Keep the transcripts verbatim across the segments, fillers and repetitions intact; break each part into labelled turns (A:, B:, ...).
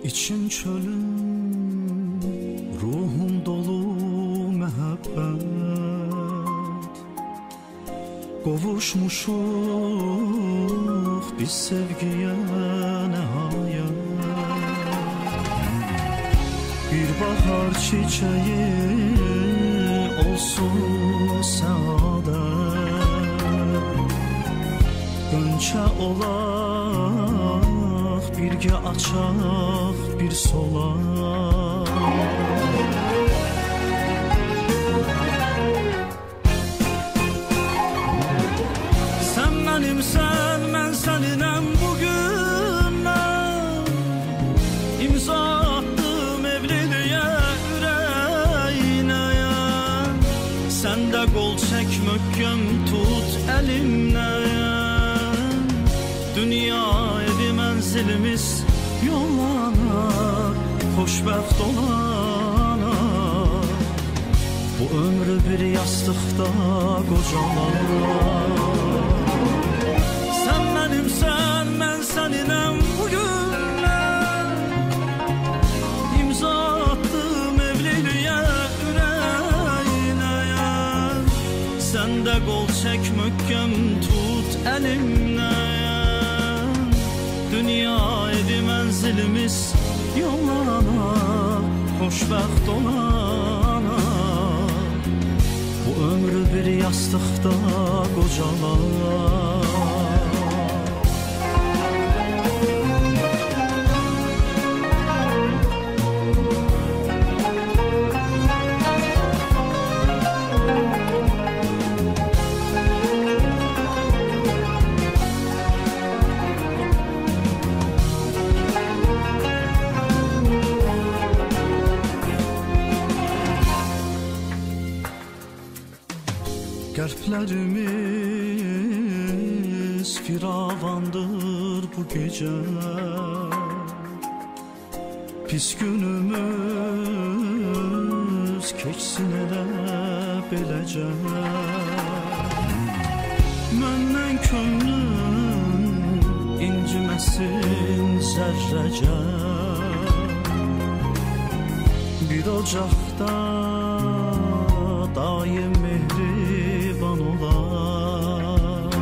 A: İçim çölüm, ruhum dolu məhəbbət. Qovuşmuşuq biz sevgiyə nəhayət. Bir bahar çiçeği olsun səadət. Gönçə olaq, birgə açaq bir solaq. Sən mənimsən, mən səninəm bugündən. İmza attım evliliyə, ürəyinə. Sən də qol çək, möhkəm tut əlimdən. Dünya evi mənzilimiz yollanar, xoşbəxt olanar. Bu ömrü bir yastıqda qocalar. Sən mənimsən, mən səninəm bugündən. İmza attım evliliyə, ürəyinə. Sən də qol çək, möhkəm tut əlimdən. Dünya evi mənzilimiz yollanar, xoşbəxt olanar. Bu ömrü bir yastıqda qocalar. Qəlblərimiz firavandır bu gecə. Pis günümüz keçsin elə beləcə. Məndən könlüm inciməsin zərrəcə. Bir ocaqda daim mehriban olar.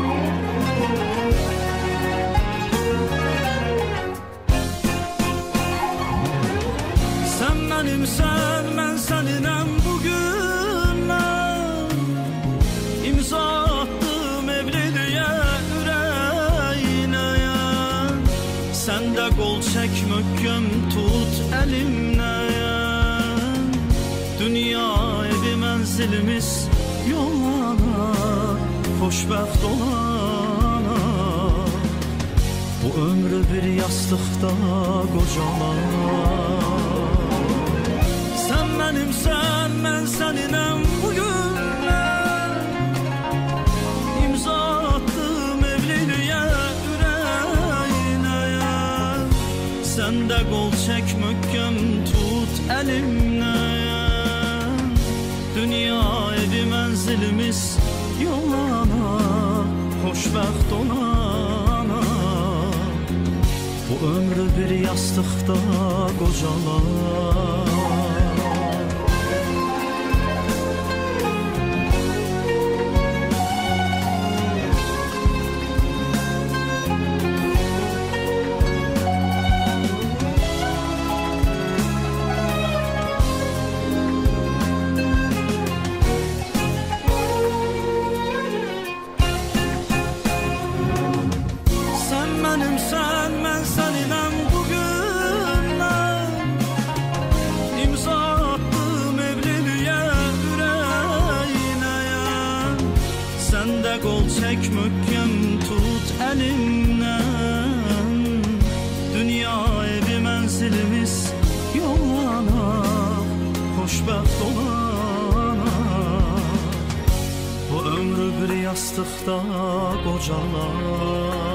A: Sən mənimsən, mən səninəm bugündən. İmza attım evliliyə, ürəyinə. Sən də qol çək, möhkəm tut əlimdən. Dünya evi mənzilimiz yollanar, xoşbəxt olanar. Bu ömrü bir yastıqda qocalar. Sən mənimsən, mən səninəm bugündən. İmza attım evliliyə, ürəyinə. Sən də qol çək, möhkəm tut əlimdən. Dünya evi mənzilimiz yollanar, xoşbəxt olanar. Bu ömrü bir yastıqda qocalar.
B: Mənimsən, mən səninəm bugündən. İmza attım evliliyə, ürəyinə. Sən də qol çək, möhkəm tut əlimdən. Dünya evi mənzilimiz yollanar, xoşbəxt olanar.
A: Bu ömrü bir yastıqda qocalar.